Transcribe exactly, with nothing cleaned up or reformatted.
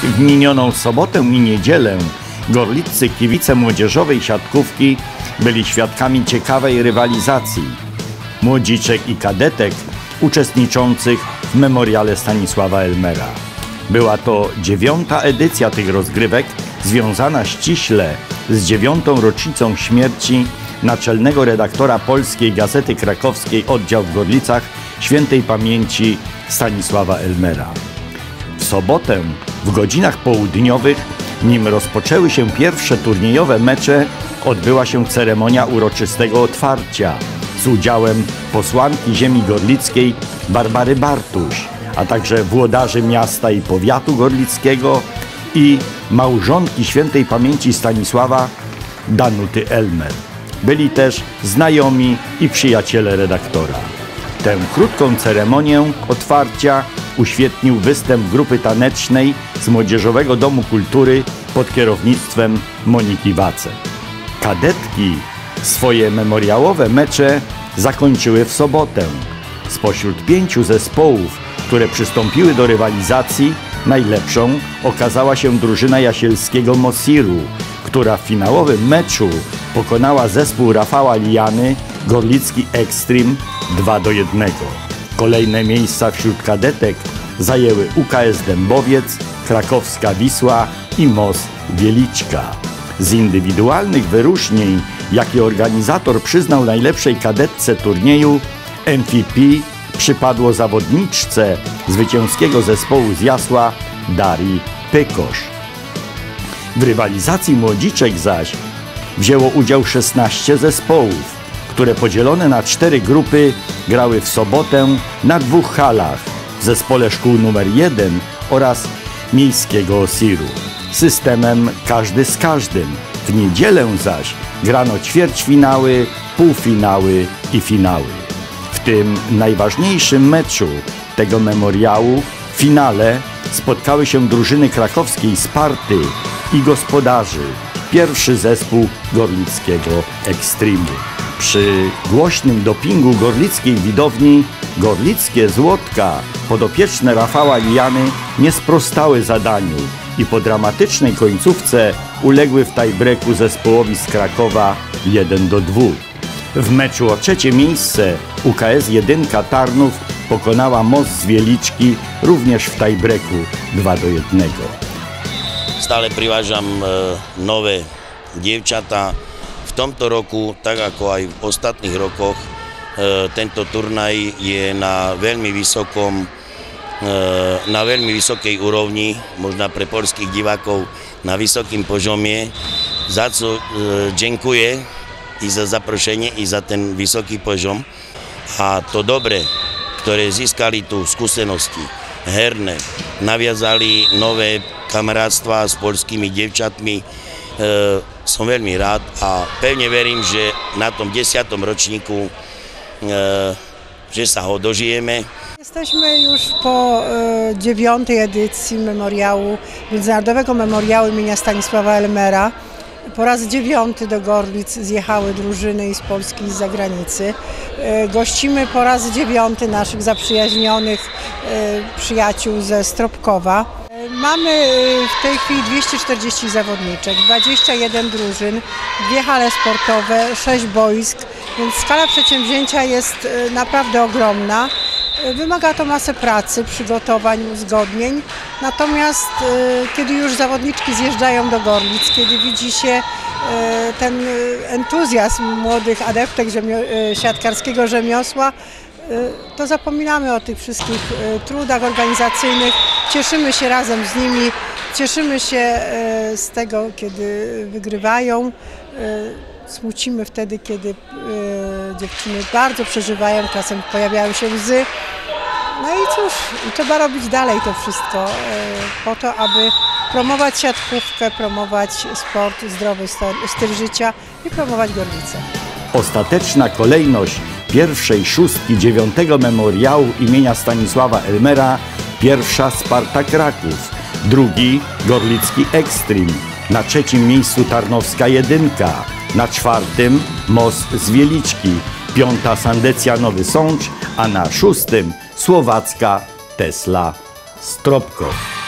W minioną sobotę i niedzielę gorliccy kibice młodzieżowej siatkówki byli świadkami ciekawej rywalizacji młodziczek i kadetek uczestniczących w memoriale Stanisława Elmera. Była to dziewiąta edycja tych rozgrywek, związana ściśle z dziewiątą rocznicą śmierci naczelnego redaktora Polskiej Gazety Krakowskiej oddział w Gorlicach świętej pamięci Stanisława Elmera. W sobotę w godzinach południowych, nim rozpoczęły się pierwsze turniejowe mecze, odbyła się ceremonia uroczystego otwarcia z udziałem posłanki ziemi gorlickiej Barbary Bartuś, a także włodarzy miasta i powiatu gorlickiego i małżonki świętej pamięci Stanisława Danuty Elmer. Byli też znajomi i przyjaciele redaktora. Tę krótką ceremonię otwarcia uświetnił występ grupy tanecznej z Młodzieżowego Domu Kultury pod kierownictwem Moniki Wacek. Kadetki swoje memoriałowe mecze zakończyły w sobotę. Spośród pięciu zespołów, które przystąpiły do rywalizacji, najlepszą okazała się drużyna jasielskiego Mosiru, która w finałowym meczu pokonała zespół Rafała Lijany, Gorlicki Extreme dwa do jednego. Kolejne miejsca wśród kadetek zajęły U K S Dębowiec, Krakowska Wisła i M O S Wieliczka. Z indywidualnych wyróżnień, jakie organizator przyznał najlepszej kadetce turnieju, M V P przypadło zawodniczce zwycięskiego zespołu z Jasła Darii Pykosz. W rywalizacji młodziczek zaś wzięło udział szesnaście zespołów, które podzielone na cztery grupy grały w sobotę na dwóch halach w zespole szkół numer jeden oraz miejskiego Osiru. Systemem każdy z każdym. W niedzielę zaś grano ćwierćfinały, półfinały i finały. W tym najważniejszym meczu tego memoriału, w finale, spotkały się drużyny krakowskiej Sparty i gospodarzy, pierwszy zespół gorlickiego Ekstremu. Przy głośnym dopingu gorlickiej widowni gorlickie Złotka, podopieczne Rafała Lijany, nie sprostały zadaniu i po dramatycznej końcówce uległy w tiebreaku zespołowi z Krakowa jeden do dwóch. W meczu o trzecie miejsce U K S jeden Tarnów pokonała M O S z Wieliczki również w tiebreaku dwa do jednego. Stále privážam nové dievčatá. V tomto roku, tak ako aj v ostatných rokoch, tento turnaj je na veľmi vysokom, na veľmi vysokej úrovni, možno pre poľských divákov na vysokým poziomie, za co dziękuję i za zaprošenie, i za ten vysoký poziom. A to dobre, ktoré získali tu skúsenosti herné, naviazali nové kamarátstva s poľskými dievčatmi, E, som veľmi rád a pevne verím, že na tom desiatom roczniku, e, że sa ho dožijeme. Jesteśmy już po e, dziewiątej edycji memoriału, Międzynarodowego Memoriału imienia Stanisława Elmera. Po raz dziewiąty do Gorlic zjechały drużyny i z Polski, i z zagranicy. E, gościmy po raz dziewiąty naszych zaprzyjaźnionych e, przyjaciół ze Stropkowa. Mamy w tej chwili dwieście czterdzieści zawodniczek, dwadzieścia jeden drużyn, dwie hale sportowe, sześć boisk, więc skala przedsięwzięcia jest naprawdę ogromna. Wymaga to masę pracy, przygotowań, uzgodnień, natomiast kiedy już zawodniczki zjeżdżają do Gorlic, kiedy widzi się ten entuzjazm młodych adeptek siatkarskiego rzemiosła, to zapominamy o tych wszystkich trudach organizacyjnych, cieszymy się razem z nimi, cieszymy się z tego, kiedy wygrywają, smucimy wtedy, kiedy dziewczyny bardzo przeżywają, czasem pojawiają się łzy. No i cóż, trzeba robić dalej to wszystko po to, aby promować siatkówkę, promować sport, zdrowy styl życia i promować Gorlice. Ostateczna kolejność pierwszej szóstki dziewiątego memoriału imienia Stanisława Elmera: pierwsza Sparta Kraków, drugi Gorlicki Extreme, na trzecim miejscu Tarnowska Jedynka, na czwartym M O S z Wieliczki, piąta Sandecja Nowy Sącz, a na szóstym słowacka Tesla Stropkow.